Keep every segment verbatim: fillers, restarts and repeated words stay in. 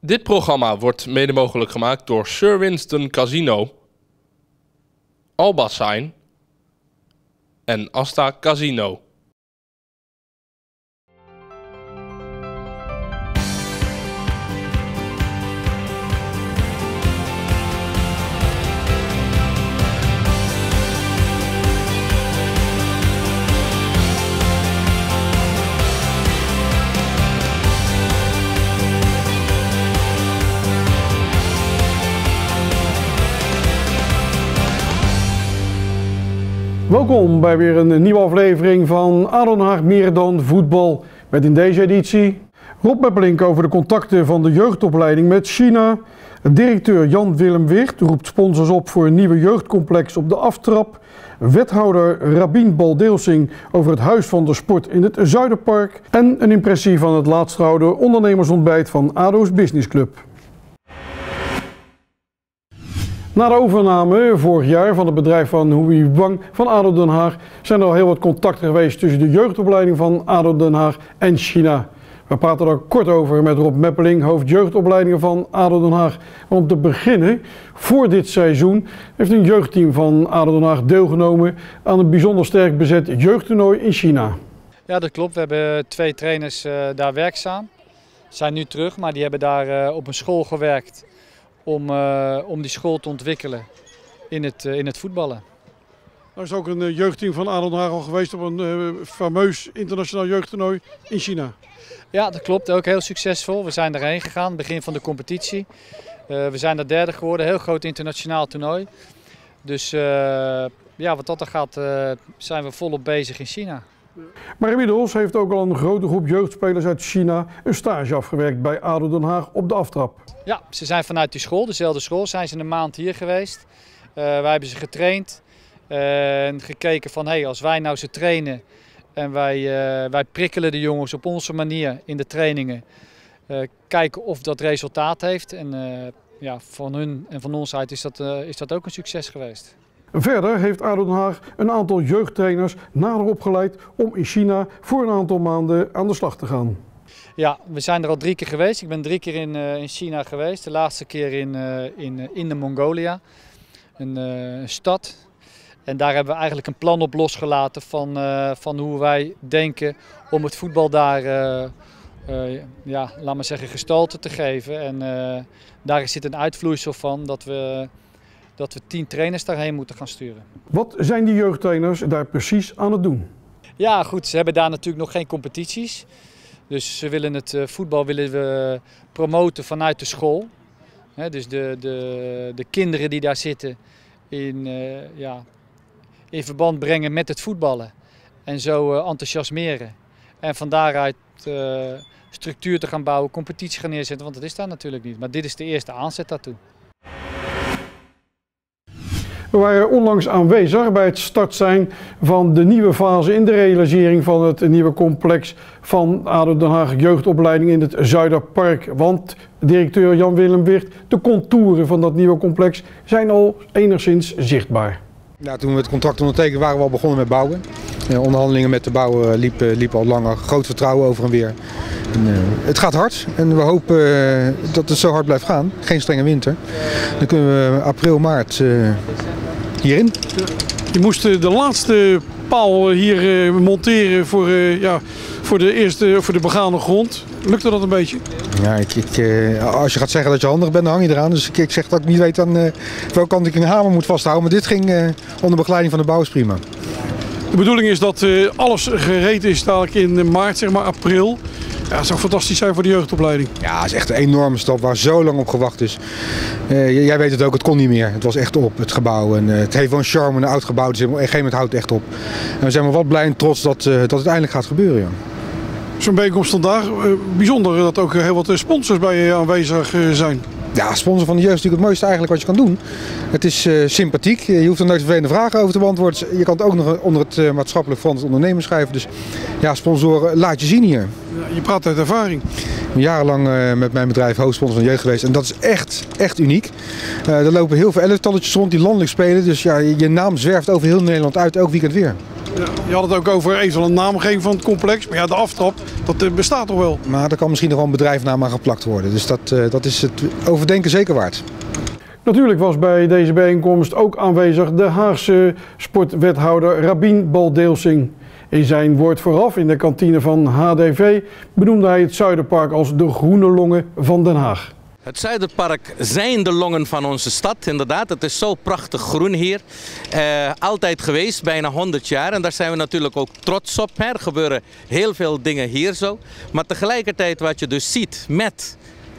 Dit programma wordt mede mogelijk gemaakt door Sir Winston Casino, Alba en Asta Casino. Welkom bij weer een nieuwe aflevering van A D O Den Haag meer dan voetbal. Met in deze editie Rob Meppelink over de contacten van de jeugdopleiding met China. Directeur Jan-Willem Wicht roept sponsors op voor een nieuwe jeugdcomplex op de aftrap. Wethouder Rabien Baldeelsing over het Huis van de Sport in het Zuiderpark. En een impressie van het laatst gehouden ondernemersontbijt van A D O's Business Club. Na de overname vorig jaar van het bedrijf van Hui Wang van A D O Den Haag zijn er al heel wat contacten geweest tussen de jeugdopleiding van A D O Den Haag en China. We praten er kort over met Rob Meppelink, hoofd jeugdopleidingen van A D O Den Haag. En om te beginnen, voor dit seizoen heeft een jeugdteam van A D O Den Haag deelgenomen aan een bijzonder sterk bezet jeugdtoernooi in China. Ja, dat klopt. We hebben twee trainers uh, daar werkzaam. Ze zijn nu terug, maar die hebben daar uh, op een school gewerkt. Om, uh, om die school te ontwikkelen in het, uh, in het voetballen. Er is ook een uh, jeugdteam van A D O Den Haag al geweest op een uh, fameus internationaal jeugdtoernooi in China. Ja, dat klopt. Ook heel succesvol. We zijn erheen gegaan, begin van de competitie. Uh, we zijn daar derde geworden, heel groot internationaal toernooi. Dus uh, ja, wat dat er gaat, uh, zijn we volop bezig in China. Maar inmiddels heeft ook al een grote groep jeugdspelers uit China een stage afgewerkt bij A D O Den Haag op de aftrap. Ja, ze zijn vanuit die school, dezelfde school, zijn ze een maand hier geweest. Uh, wij hebben ze getraind uh, en gekeken van hey, als wij nou ze trainen en wij, uh, wij prikkelen de jongens op onze manier in de trainingen. Uh, kijken of dat resultaat heeft en uh, ja, van hun en van ons uit is dat, uh, is dat ook een succes geweest. Verder heeft A D O Den Haag een aantal jeugdtrainers nader opgeleid om in China voor een aantal maanden aan de slag te gaan. Ja, we zijn er al drie keer geweest. Ik ben drie keer in, uh, in China geweest. De laatste keer in, uh, in, uh, in de Mongolia, een uh, stad. En daar hebben we eigenlijk een plan op losgelaten van, uh, van hoe wij denken om het voetbal daar, uh, uh, ja, laat maar zeggen, gestalte te geven. En uh, daar zit een uitvloeisel van dat we, dat we tien trainers daarheen moeten gaan sturen. Wat zijn die jeugdtrainers daar precies aan het doen? Ja, goed, ze hebben daar natuurlijk nog geen competities. Dus ze willen het voetbal willen we promoten vanuit de school. He, dus de, de, de kinderen die daar zitten in, uh, ja, in verband brengen met het voetballen. En zo uh, enthousiasmeren. En van daaruit uh, structuur te gaan bouwen, competitie gaan neerzetten. Want dat is daar natuurlijk niet. Maar dit is de eerste aanzet daartoe. We waren onlangs aanwezig bij het startsein van de nieuwe fase in de realisering van het nieuwe complex van A D O Den Haag jeugdopleiding in het Zuiderpark. Want directeur Jan-Willem Wicht, de contouren van dat nieuwe complex zijn al enigszins zichtbaar. Nou, toen we het contract ondertekenden waren we al begonnen met bouwen. Uh, onderhandelingen met de bouw liepen, liepen al langer. Groot vertrouwen over en weer. En, uh, het gaat hard en we hopen uh, dat het zo hard blijft gaan. Geen strenge winter. Dan kunnen we april, maart uh, hierin. Je moest de laatste paal hier uh, monteren voor, uh, ja, voor, de eerste, voor de begane grond. Lukte dat een beetje? Ja, ik, ik, uh, als je gaat zeggen dat je handig bent, dan hang je eraan. Dus ik, ik zeg dat ik niet weet aan uh, welke kant ik een hamer moet vasthouden. Maar dit ging uh, onder begeleiding van de bouw is prima. De bedoeling is dat uh, alles gereed is dadelijk in maart, zeg maar april. Ja, dat zou fantastisch zijn voor de jeugdopleiding. Ja, het is echt een enorme stap waar zo lang op gewacht is. Uh, jij weet het ook, het kon niet meer. Het was echt op, het gebouw. En, uh, het heeft wel een charme, een oud gebouw. Dus op een gegeven moment houdt het echt op. En we zijn maar wat blij en trots dat, uh, dat het eindelijk gaat gebeuren. Ja. Zo'n bijeenkomst vandaag, uh, bijzonder dat ook heel wat sponsors bij je aanwezig uh, zijn. Ja, sponsor van de jeugd is natuurlijk het mooiste eigenlijk wat je kan doen. Het is uh, sympathiek, je hoeft er nooit vervelende vragen over te beantwoorden. Je kan het ook nog onder het uh, maatschappelijk front ondernemers schrijven. Dus ja, sponsoren, laat je zien hier. Ja, je praat uit ervaring. Ik ben jarenlang uh, met mijn bedrijf hoofdsponsor van de jeugd geweest en dat is echt, echt uniek. Uh, er lopen heel veel elftalletjes rond die landelijk spelen, dus ja, je, je naam zwerft over heel Nederland uit, elk weekend weer. Ja, je had het ook over eventueel een naamgeving van het complex. Maar ja, de aftrap, dat uh, bestaat toch wel? Maar er kan misschien nog wel een bedrijfnaam aan geplakt worden. Dus dat, uh, dat is het overdenken zeker waard. Natuurlijk was bij deze bijeenkomst ook aanwezig de Haagse sportwethouder Rabien Baldeelsing. In zijn woord vooraf in de kantine van H D V benoemde hij het Zuiderpark als de groene longen van Den Haag. Het Zuiderpark zijn de longen van onze stad, inderdaad. Het is zo prachtig groen hier. Uh, altijd geweest, bijna honderd jaar. En daar zijn we natuurlijk ook trots op. Er gebeuren heel veel dingen hier zo. Maar tegelijkertijd wat je dus ziet met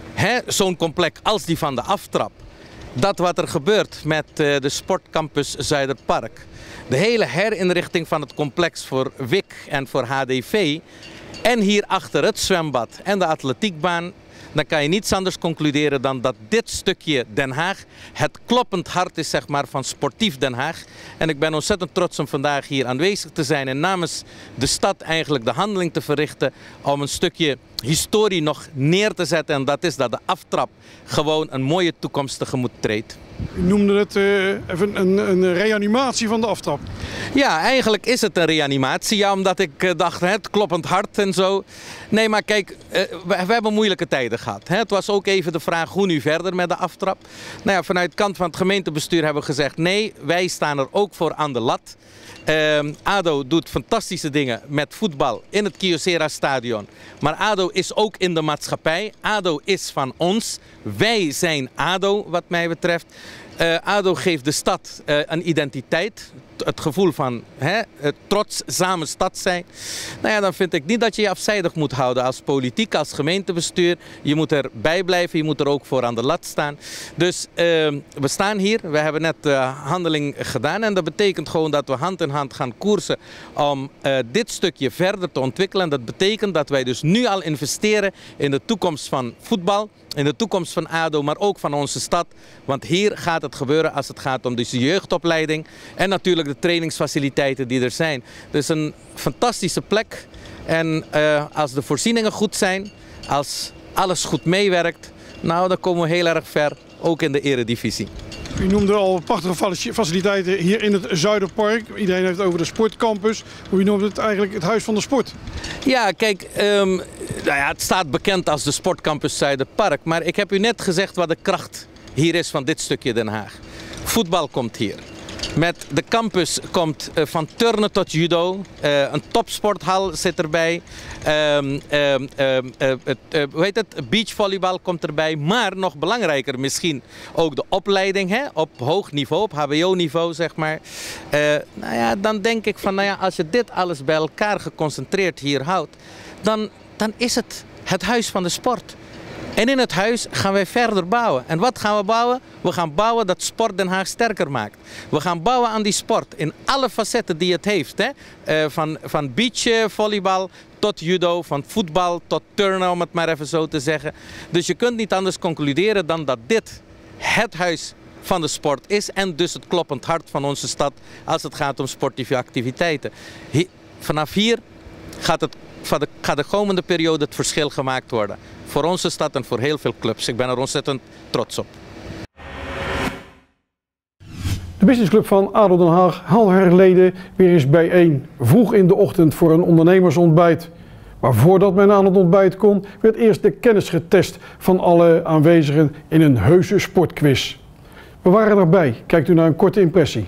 zo'n complex als die van de aftrap. Dat wat er gebeurt met uh, de sportcampus Zuiderpark. De hele herinrichting van het complex voor W I C en voor H D V. En hierachter het zwembad en de atletiekbaan. Dan kan je niets anders concluderen dan dat dit stukje Den Haag het kloppend hart is, zeg maar, van sportief Den Haag. En ik ben ontzettend trots om vandaag hier aanwezig te zijn en namens de stad eigenlijk de handeling te verrichten om een stukje historie nog neer te zetten. En dat is dat de aftrap gewoon een mooie toekomst tegemoet treedt. U noemde het uh, even een, een reanimatie van de aftrap. Ja, eigenlijk is het een reanimatie. Ja, omdat ik uh, dacht, hè, het kloppend hart en zo. Nee, maar kijk, uh, we, we hebben moeilijke tijden gehad. Hè. Het was ook even de vraag, hoe nu verder met de aftrap? Nou ja, vanuit de kant van het gemeentebestuur hebben we gezegd, nee, wij staan er ook voor aan de lat. Uh, ADO doet fantastische dingen met voetbal in het Kyocera stadion. Maar ADO is ook in de maatschappij. ADO is van ons. Wij zijn ADO wat mij betreft. Uh, ADO geeft de stad uh, een identiteit. Het gevoel van hè, trots samen stad zijn. Nou ja, dan vind ik niet dat je je afzijdig moet houden als politiek, als gemeentebestuur. Je moet erbij blijven, je moet er ook voor aan de lat staan. Dus uh, we staan hier, we hebben net uh, handeling gedaan en dat betekent gewoon dat we hand in hand gaan koersen om uh, dit stukje verder te ontwikkelen. En dat betekent dat wij dus nu al investeren in de toekomst van voetbal. In de toekomst van ADO, maar ook van onze stad. Want hier gaat het gebeuren als het gaat om de jeugdopleiding. En natuurlijk de trainingsfaciliteiten die er zijn. Dus een fantastische plek. En uh, als de voorzieningen goed zijn, als alles goed meewerkt, nou dan komen we heel erg ver, ook in de eredivisie. U noemde al prachtige faciliteiten hier in het Zuiderpark. Iedereen heeft het over de sportcampus. Maar u noemde het eigenlijk het huis van de sport. Ja, kijk, um, nou ja, het staat bekend als de sportcampus Zuiderpark. Maar ik heb u net gezegd wat de kracht hier is van dit stukje Den Haag. Voetbal komt hier. Met de campus komt uh, van turnen tot judo, uh, een topsporthal zit erbij, um, um, um, uh, uh, hoe heet het? Beachvolleybal komt erbij, maar nog belangrijker misschien ook de opleiding hè? Op hoog niveau, op H B O-niveau zeg maar. Uh, nou ja, dan denk ik van, nou ja, als je dit alles bij elkaar geconcentreerd hier houdt, dan, dan is het het huis van de sport. En in het huis gaan wij verder bouwen. En wat gaan we bouwen? We gaan bouwen dat sport Den Haag sterker maakt. We gaan bouwen aan die sport in alle facetten die het heeft. Hè? Uh, van, van beachvolleybal tot judo, van voetbal tot turnen, om het maar even zo te zeggen. Dus je kunt niet anders concluderen dan dat dit het huis van de sport is. En dus het kloppend hart van onze stad als het gaat om sportieve activiteiten. Hier, vanaf hier gaat, het, gaat de komende periode het verschil gemaakt worden. Voor onze stad en voor heel veel clubs. Ik ben er ontzettend trots op. De businessclub van ADO Den Haag haalt haar leden weer eens bijeen. Vroeg in de ochtend voor een ondernemersontbijt. Maar voordat men aan het ontbijt kon, werd eerst de kennis getest van alle aanwezigen in een heuse sportquiz. We waren erbij. Kijkt u naar een korte impressie.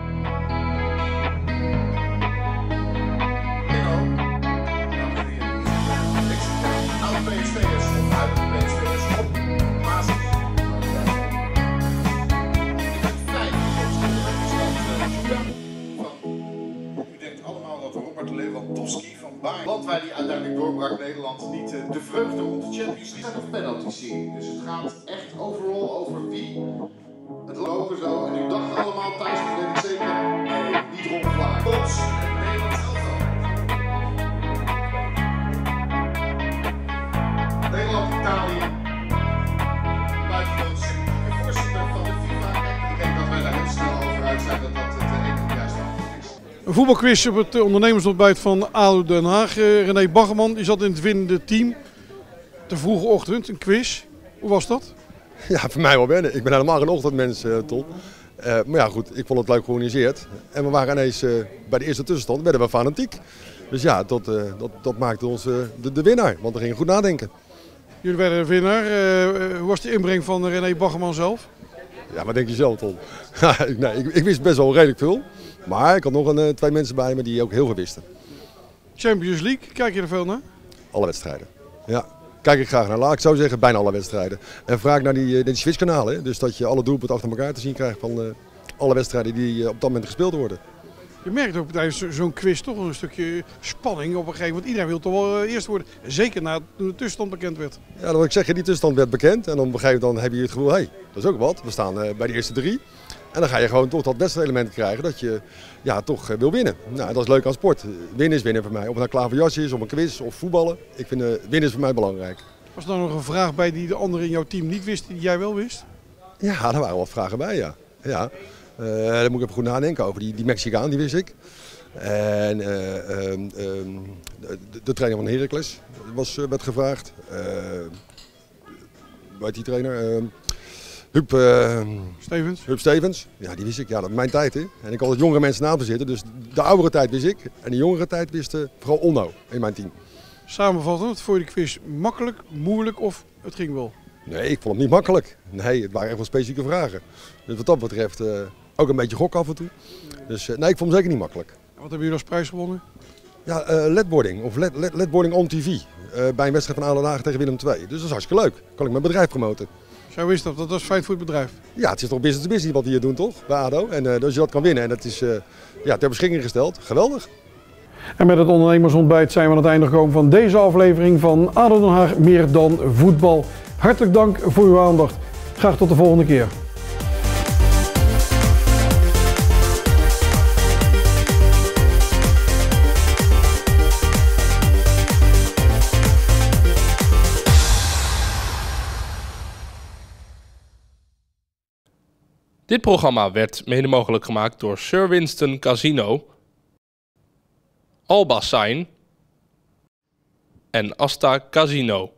Land waar die uiteindelijk doorbrak, Nederland, niet de vreugde rond de Champions League of penalty serie. Dus het gaat echt overal over wie het lopen zo. En u dacht allemaal thuis, dat weet ik zeker, nee, niet Ron Vlaar. Ons, Nederland zelf al. Nederland, Italië, buitenlands, de voorzitter van de FIFA. Ik denk dat wij daar heel snel over uit zijn dat dat het enige juiste antwoord is. Een voetbalquiz op het ondernemersontbijt van ADO Den Haag. Uh, René Baggerman, die zat in het winnende team. De vroege ochtend, een quiz. Hoe was dat? Ja, voor mij wel wennen. Ik ben helemaal geen ochtendmens, uh, Ton. Uh, maar ja goed, ik vond het leuk georganiseerd. En we waren ineens uh, bij de eerste tussenstand, werden we fanatiek. Dus ja, dat, uh, dat, dat maakte ons uh, de, de winnaar, want we gingen goed nadenken. Jullie werden de winnaar. Uh, hoe was de inbreng van René Baggerman zelf? Ja, wat denk je zelf, Ton? nee, ik, ik wist best wel redelijk veel. Maar ik had nog een, uh, twee mensen bij me die ook heel veel wisten. Champions League, kijk je er veel naar? Alle wedstrijden, ja. Kijk ik graag naar, laat ik zo zeggen, bijna alle wedstrijden. En vaak naar die, die switchkanalen, dus dat je alle doelpunten achter elkaar te zien krijgt van uh, alle wedstrijden die uh, op dat moment gespeeld worden. Je merkt ook tijdens zo'n quiz toch een stukje spanning op een gegeven moment. Iedereen wil toch wel uh, eerst worden, zeker na, toen de tussenstand bekend werd. Ja, dan wil ik zeggen, die tussenstand werd bekend en op een gegeven moment heb je het gevoel, hé, hey, dat is ook wat. We staan uh, bij de eerste drie. En dan ga je gewoon toch dat wedstrijdelement krijgen dat je ja, toch uh, wil winnen. Nou, dat is leuk aan sport. Winnen is winnen voor mij. Of het nou klaverjasje is, of een quiz, of voetballen. Ik vind uh, winnen is voor mij belangrijk. Was er nou nog een vraag bij die de anderen in jouw team niet wisten, die jij wel wist? Ja, er waren wel vragen bij, ja. ja. Uh, daar moet ik even goed nadenken over. Die, die Mexicaan, die wist ik. En uh, uh, uh, de, de trainer van Heracles was, uh, werd gevraagd. Uh, Weet die trainer? Uh, Huub, uh, Stevens. Huub Stevens. Ja, die wist ik. Ja, dat is mijn tijd. Hè. En ik had het jongere mensen na te zitten. Dus de oudere tijd wist ik. En de jongere tijd wist uh, vooral Onno in mijn team. Samenvattend, vond je de quiz makkelijk, moeilijk of het ging wel? Nee, ik vond het niet makkelijk. Nee, het waren echt wel specifieke vragen. Dus wat dat betreft uh, ook een beetje gok af en toe. Dus uh, nee, ik vond hem zeker niet makkelijk. En wat hebben jullie als prijs gewonnen? Ja, uh, ledboarding of led, led, ledboarding on T V. Uh, bij een wedstrijd van A Den Haag tegen Willem twee. Dus dat is hartstikke leuk. Kan ik mijn bedrijf promoten. Zo is dat, dat is feit voor het bedrijf. Ja, het is toch business to business wat we hier doen, toch? Bij A D O. En uh, als je dat kan winnen en dat is uh, ja, ter beschikking gesteld, geweldig. En met het ondernemersontbijt zijn we aan het einde gekomen van deze aflevering van A D O Den Haag meer dan voetbal. Hartelijk dank voor uw aandacht. Graag tot de volgende keer. Dit programma werd mede mogelijk gemaakt door Sir Winston Casino, Alba Sign en Asta Casino.